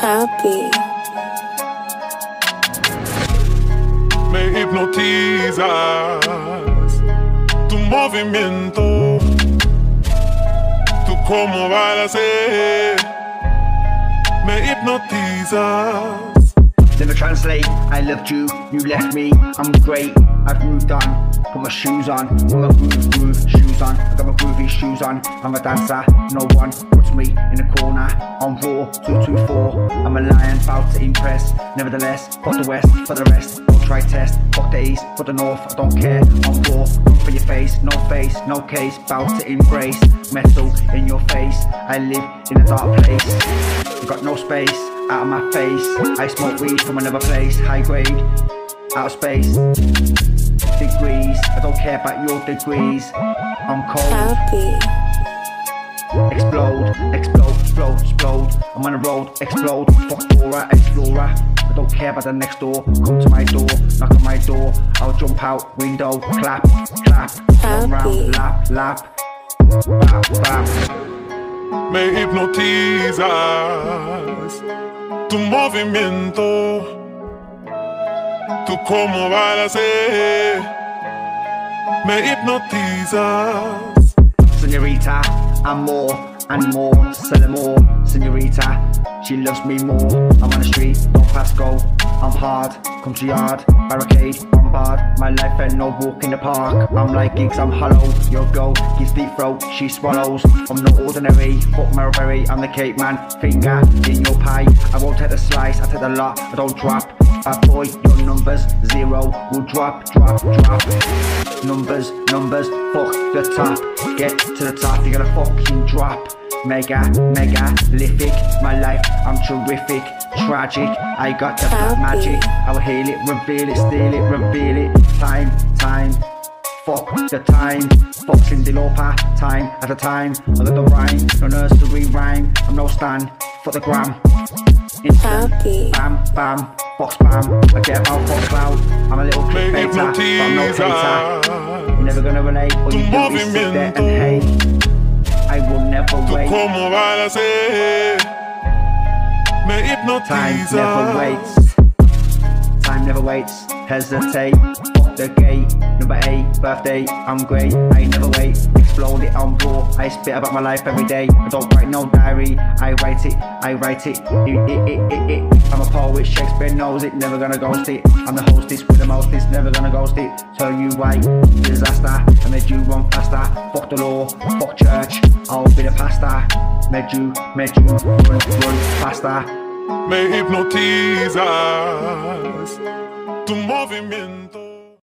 happy. Me hipnotizas, tu movimiento, tu cómo balancé, me hipnotizas. Never translate, I loved you, you left me, I'm great, I've moved on, put my shoes on, put my groove shoes on, I got my groovy shoes on, I'm a dancer, no one puts me in a corner, on raw, 224, I'm a lion, bout to impress, nevertheless, fuck the west, for the rest, don't try test, fuck the east, fuck the north, I don't care, on raw, come for your face, no case, bout to embrace, metal in your face, I live in a dark place, you got no space, out of my face, I smoke weed from another place, high grade, out of space, degrees, I don't care about your degrees, I'm cold, Happy. explode, I'm on the road, explode, fuck Dora, explorer, I don't care about the next door, come to my door, knock on my door, I'll jump out, window, clap, run round, lap, bap. Me hipnotizas, tu movimiento, tu cómo balancé, me hipnotizas. Señorita, I'm more and more, selling more. Señorita, she loves me more. I'm on the street, don't pass go. I'm hard, come to yard, barricade, bombard. My life ain't no walk in the park. I'm like gigs, I'm hollow. Your girl gives deep throat, she swallows. I'm not ordinary, fuck Marberry, I'm the cake man. Finger in your pie, I won't take the slice, I take the lot, I don't drop. Bad boy, your numbers, 0 will drop. Numbers, fuck the top. Get to the top, you're gonna fucking drop. Mega, lific, my life, I'm terrific, tragic, I got the black magic, I will heal it, reveal it, steal it, reveal it, time, fuck the time, fuck Cindy Lauper, time at a time, I got the rhyme, no nursery rhyme, I'm no stan, fuck the gram, instant, Happy. bam, fuck spam, I get about fuck cloud, I'm a little clickbaiter, but I'm no hater, you're never gonna relate, all you do is sit there and hate. I will never wait. Como balancé, me hipnotizas. Time never waits. Hesitate. Fuck the gate. Number 8, birthday. I'm great. I never wait. Explode it on raw. I spit about my life every day. I don't write no diary. I write it. I'm a poet. Shakespeare knows it. Never gonna ghost it. I'm the hostess with the mostest. Never gonna ghost it. Tell you why. Disaster. I made you run faster. Fuck the law. Fuck church. I'll be the pastor. Made you run faster. Me hipnotizas, tu movimiento.